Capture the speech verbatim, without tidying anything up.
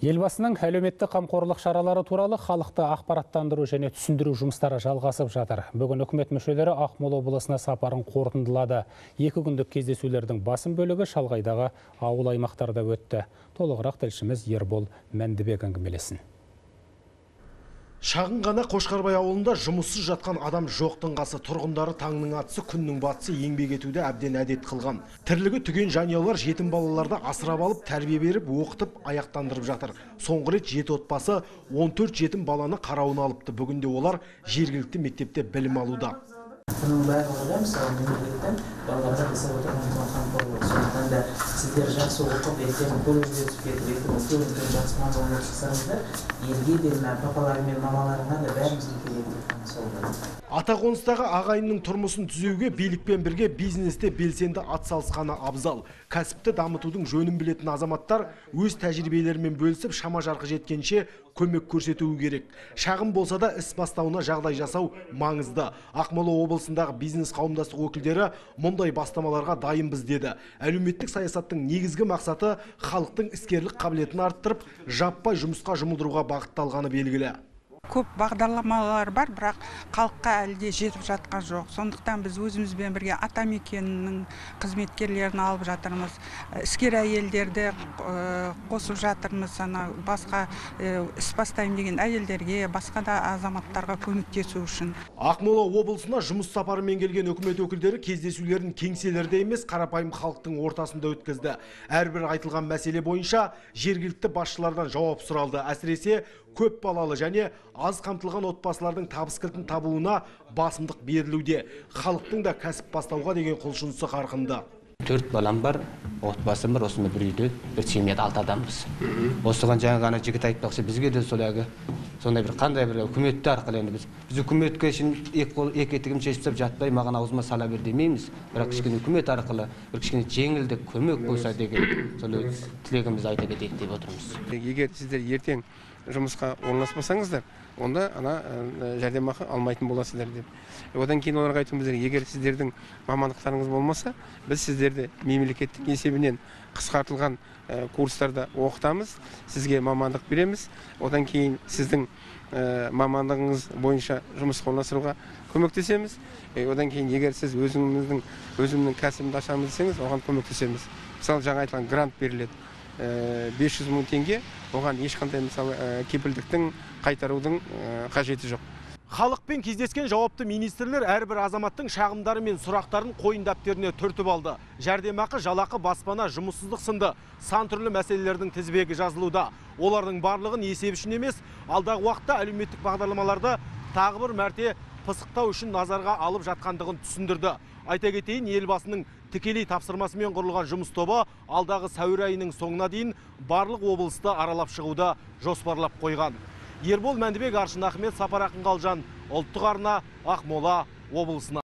Елбасының әлеуметтік қамқорлық шаралары туралы халықты ақпараттандыру және түсіндіру жұмыстары жалғасып жатыр. Бүгін үкімет мүшелері Ақмола облысына сапарын қорытындылады. Екі күндік кездесулердің басым бөлігі шалғайдағы ауыл аймақтарда өтті. Толығырақ тілшіміз Ербол Мәндібек әңгімелесін. Шағын ғана Қошқарбай ауылында жұмыссыз жатқан адам жоқтың қасы, тұрғындары таңның атысы, күннің батысы еңбек етуді әбден әдет қылған. Тірлігі түген жанұялар жетім балаларды асырап алып, тәрбие беріп, оқытып, аяқтандырып жатыр. Соңғы рет жеті отбасы он төрт жетім баланы қарауына алыпты. Бүгінде олар жергілікті мектепте білім алуда. Бұның барлығы мысалы мемлекеттен балаларға жасап отырған қамқорлық. Сондықтан да сіздер жақсы оқып, ертең колледжге түсіп кетіп, ертең үлкен жақсы мамандық шықсаңыздар, елге де мына папалары мен мамаларына да бәрімізге керек деп сол. Атақоныстағы ағайынның тұрмысын түзеуге билікпен бірге бизнесте белсенді атсалысқаны абзал. Кәсіпті дамытудың жөнін білетін азаматтар өз тәжірибелерімен бөлісіп, шама жарқы жеткенше көмек көрсетуі керек. Шағын болса да іс бастауына жағдай жасау маңызды. Ақмола облысындағы бизнес қауымдастық өкілдері мұндай бастамаларға дайынбыз деді. Әлеуметтік саясаттың негізгі мақсаты халықтың іскерлік қабілетін арттырып, жаппай жұмысқа жұмылдыруға бағытталғаны белгілі. Көп бағдарламалар бар, бірақ халыққа әлде жетіп жатқан жоқ. Сондықтан біз өзімізбен бірге атамекеннің қызметкерлерін алып жатырмыз. Іскер әйелдерді қосып жатырмыз. Басқа іс бастаймын деген әйелдерге, басқа да азаматтарға көмектесу үшін. Ақмола облысына жұмыс сапарымен келген үкімет өкілдері кездесулерін кеңселерде емес, қарапайым халықтың ортасында өткізді. Әрбір айтылған мәселе бойынша жергілікті басшылардан жауап сұралды. Әсіресе көп балалы және аз қамтылған отбасылардың табыс кілтін табуына басымдық берілуде. Халықтың да кәсіп бастауға деген құлшынысы қарқынды. Төрт балам бар, отбасым бар, осында бір үйде бір семьяда алты адамбыз. Осыған жаңа ғана жігіт айтпақшы, бізге де солай сондай бір қандай бір үкіметті арқылы енді біз біз үкіметке үшін екі етігім шешіп жатпай маған аузыма сала бер демейміз. Бірақ кішкене үкімет арқылы бір кішкене жеңілдік көмек болса деген солай тілегімізді айта кетейік деп отырмыз. Егер сіздер ертең жұмысқа орналаспасаңыздар, онда ана жәрдемақы алмайтын боласыздар деп. Одан кейін оларға айтуымыз керек, егер сіздердің мамандықтарыңыз болмаса, біз сіздерді мемлекеттік есебінен қысқартылған курстарда оқытамыз, сізге мамандық береміз. Одан кейін сіздің мамандығыңыз бойынша жұмысқа орналастыруға көмектесеміз. Одан кейін егер сіз өзіңіздің өзімнің кәсібімді ашамыз десеңіз, оған көмектесеміз. Мысалы жаңа айтылған грант беріледі. бес жүз мың теңге, оған ешқандай мысалы кепілдіктің қайтарудың қажеті жоқ. Халықпен кездескен жауапты министрлер әрбір азаматтың шағымдары мен сұрақтарын қойын дәптеріне түртіп алды. Жәрдемақы, жалақы, баспана, жұмыссыздық сынды сан түрлі мәселелердің тізбегі жазылуда. Олардың барлығын есеп үшін емес, алдағы уақытта әлеуметтік бағдарламаларды тағы бір мәрте пысықтау үшін назарға алып жатқандығын түсіндірді. Айта кетейін, елбасының тікелей тапсырмасымен құрылған жұмыс тобы алдағы сәуір айының соңына дейін барлық облысты аралап шығуды жоспарлап қойған. Ербол Мәндібек, Аршын Ахмет, Сапар Ақын Қалжан, Ұлттық арна, Ақмола облысына.